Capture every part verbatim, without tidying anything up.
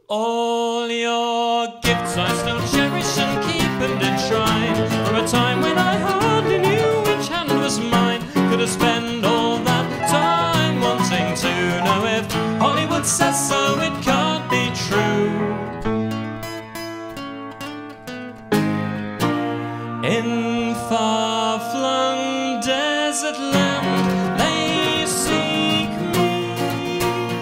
All your gifts I still cherish and keep and enshrine, from a time when I hardly knew which hand was mine. Could I spend all that time wanting to know if Hollywood says so, it can't be true. In far-flung desert land they seek me.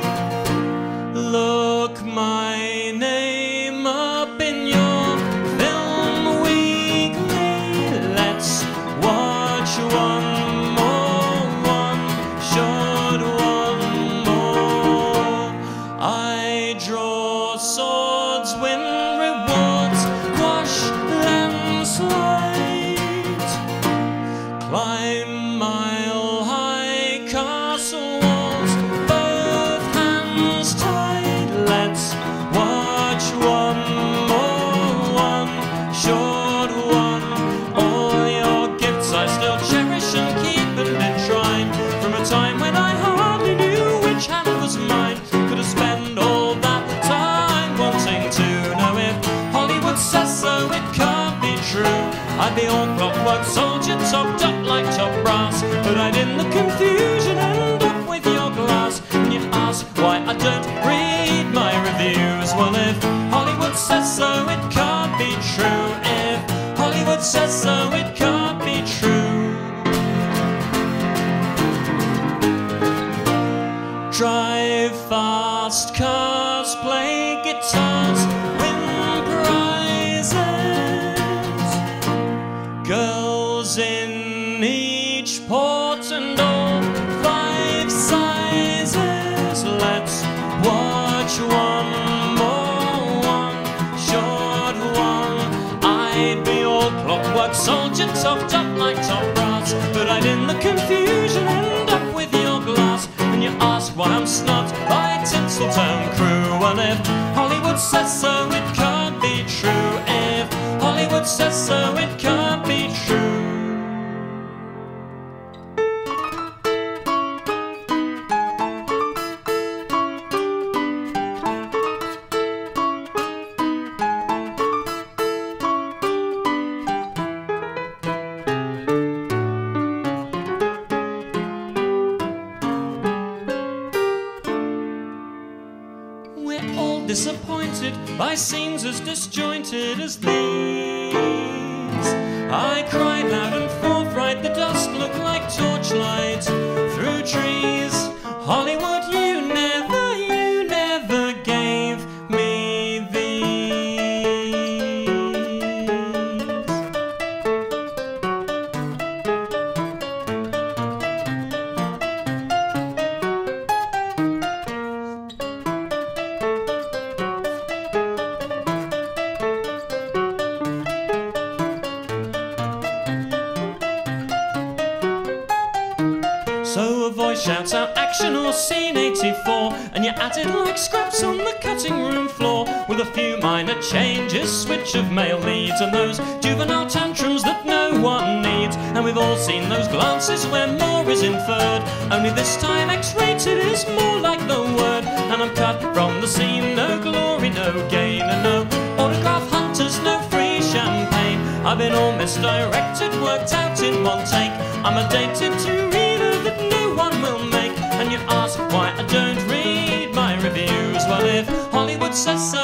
Look my name up in your film weekly. Let's watch one more, one short one more. I draw swords, win rewards, quash landslides, climb mile-high castle walls, both hands tied. Let's watch one more, one short one. All your gifts I still cherish and keep and enshrine, from a time when I hardly knew which hand was mine. Could I spend all that time wanting to know if Hollywood says so, it can't be true. I'd be all clockwork soldier, topped up like top brass, but I'd in the confusion end up with your glass. And you ask why I don't read my reviews. Well, if Hollywood says so, it can't be true. If Hollywood says so, it can't be true. Drive fast cars, play guitars, win prizes. Girls in each port and all five sizes. Let's watch one more, one short one. I'd be all clockwork soldier, topped up like top brass, but I'd in the confusion end up with your glass. And you ask why I'm snot by Tinseltown crew. Well, if Hollywood says so, it can't be true. If Hollywood says so, it can't be true. We're all disappointed by scenes as disjointed as these. I cried loud and forthright, the dust looked like torchlight through trees. Hollywood, you never, you never gave me these. So a voice shouts out action or scene eighty-four, and you're at it like scraps on the cutting room floor, with a few minor changes, switch of male leads, and those juvenile tantrums that no one needs. And we've all seen those glances where more is inferred, only this time X-rated is more like the word. And I'm cut from the scene, no glory, no gain, and no autograph hunters, no free champagne. I've been all misdirected, worked out in one take. I'm a dated to reader that no one will make. And you ask why I don't read my reviews. Well, if Hollywood says so,